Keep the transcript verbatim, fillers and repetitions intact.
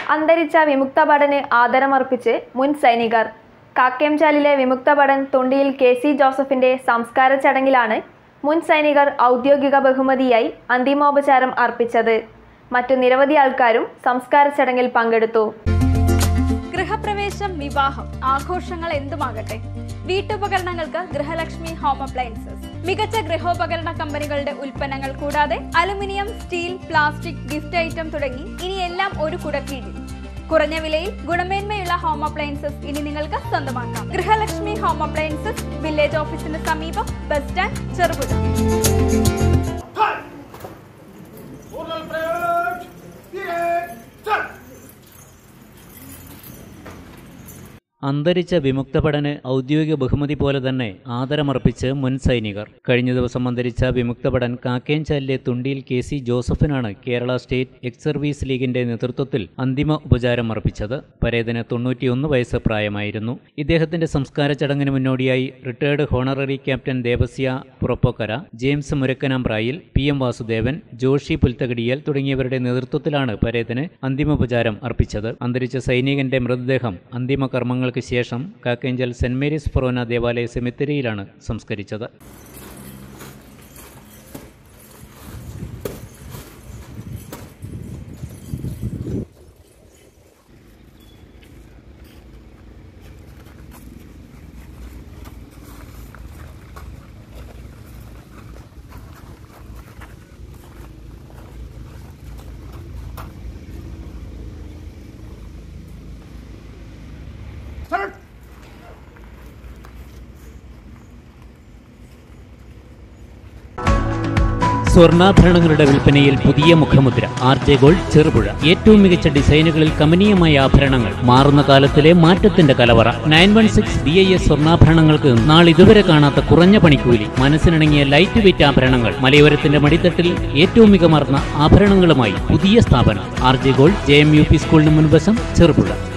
അന്തരിച്ച വിമുക്ത ഭടന് ആദരമർപ്പിച്ച് മുൻ സൈനികർ. കാക്കേംചാലിലെ വിമുക്ത ഭടൻ തൊണ്ടിയിൽ കെ സി ജോസഫിന്റെ സംസ്കാര ചടങ്ങിലാണ് മുൻ സൈനികർ ഔദ്യോഗിക ബഹുമതിയായി അന്തിമോപചാരം അർപ്പിച്ചത്. മറ്റു നിരവധി ആൾക്കാരും സംസ്കാര ചടങ്ങിൽ പങ്കെടുത്തു. ഗൃഹപ്രവേശം, വിവാഹം, ആഘോഷങ്ങൾ എന്തുമാകട്ടെ, വീട്ടുപകരണങ്ങൾക്ക് ഗൃഹലക്ഷ്മി ഹോം അപ്ലയൻസസ്. മികച്ച ഗൃഹോപകരണ കമ്പനികളുടെ ഉൽപ്പന്നങ്ങൾ കൂടാതെ aluminium, steel, plastic, gift item തുടങ്ങി ഇനി എല്ലാം ഒരു കുടക്കീഴിൽ. കുറഞ്ഞ വിലയിൽ ഗുണമേന്മയുള്ള ഹോം അപ്ലയൻസസ് ഇനി നിങ്ങൾക്ക് സ്വന്തമാക്കാം. ഗൃഹലക്ഷ്മി ഹോം അപ്ലയൻസസ്, വില്ലേജ് ഓഫീസിന് സമീപം, ബസ് സ്റ്റാൻഡ്, ചെറുപുഴ. അന്തരിച്ച വിമുക്ത ഭടന് ഔദ്യോഗിക ബഹുമതി പോലെ തന്നെ ആദരമർപ്പിച്ച് മുൻ സൈനികർ. കഴിഞ്ഞ ദിവസം അന്തരിച്ച വിമുക്ത ഭടൻ കാക്കേംചാലിലെ തുണ്ടിയിൽ കെ സി ജോസഫിനാണ് കേരള സ്റ്റേറ്റ് എക്സ് സർവീസ് ലീഗിന്റെ നേതൃത്വത്തിൽ അന്തിമ ഉപചാരം അർപ്പിച്ചത്. പരേതന് തൊണ്ണൂറ്റിയൊന്ന് വയസ്സ് പ്രായമായിരുന്നു. ഇദ്ദേഹത്തിന്റെ സംസ്കാര ചടങ്ങിന് മുന്നോടിയായി retired honorary captain Devasya Purappokkara, James Murakkanampraayil, P M Vasudevan, Joshi Pulthakadiyal തുടങ്ങിയവരുടെ നേതൃത്വത്തിലാണ് പരേതന് അന്തിമോപചാരം അർപ്പിച്ചത്. അന്തരിച്ച സൈനികന്റെ മൃതദേഹം അന്തിമ കർമ്മങ്ങൾ ശേഷം കാക്കേഞ്ചൽ സെന്റ് മേരീസ് ഫൊറോന ദേവാലയ സെമിത്തേരിയിലാണ് സംസ്കരിച്ചത്. സ്വർണ്ണാഭരണങ്ങളുടെ വിൽപ്പനയിൽ പുതിയ മുഖമുദ്ര. R J gold, Cherupuzha. ഏറ്റവും മികച്ച ഡിസൈനുകളിൽ കമനീയമായ ആഭരണങ്ങൾ, മാറുന്ന കാലത്തിലെ മാറ്റത്തിന്റെ കലവറ. Nine one six B I S സ്വർണ്ണാഭരണങ്ങൾക്ക് നാളിതുവരെ കാണാത്ത കുറഞ്ഞ പണിക്കൂലി, മനസ്സിനിണങ്ങിയ ലൈറ്റ് വെയ്റ്റ് ആഭരണങ്ങൾ, മലയോരത്തിന്റെ മടിത്തട്ടിൽ ഏറ്റവും മികമാർന്ന ആഭരണങ്ങളുമായി പുതിയ സ്ഥാപനം R J gold, J M U P സ്കൂളിന് മുൻവശം, ചെറുപുഴ.